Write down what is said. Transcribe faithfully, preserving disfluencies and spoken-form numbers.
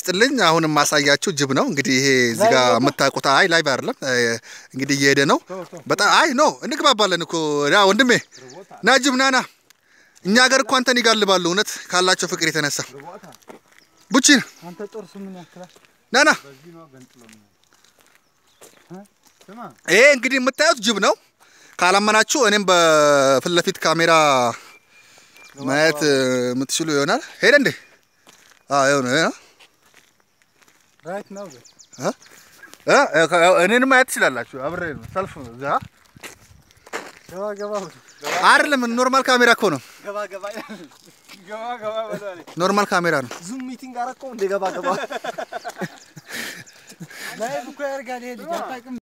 ይስጥልኝ አሁንም ማሳያችሁ ጅብ ነው እንግዲህ ይሄ እዚህ ጋር መታቆታ አይ ላይቭ አይደለም እንግዲህ እየሄደ ነው በጣም አይ ኖ እንግባባለን እኮ ያ ወንድሜ ና ጅብ ናና እኛ ሀገር እኮ አንተን ይጋልባሉ እውነት ካላቸው ፍቅር የተነሳ ቡቺ አንተ ጦርስ ምን ያክላል ናና በዚህ ነው ገንጥሎ ነው ስማ ይሄ እንግዲህ የምታዩት ጅብ ነው ካላመናችሁ እኔም በፊት ለፊት ካሜራ ማየት የምትችሉ ይሆናል ሄደ እንዴ አዎ ይሁን ራይት ነው አ አ እኔን ማየት ትችላላችሁ አብሬ ነው ሰልፍ ነው እዛ ገባ ገባ አይደለም ኖርማል ካሜራ እኮ ነው ገባ ገባ ገባ ገባ በላለ ኖርማል ካሜራ ነው ዙም ሚቲንግ አረከው እንደ ገባ ገባ ላይ እኮ ያርጋል ይሄ ልጅ አታውቅም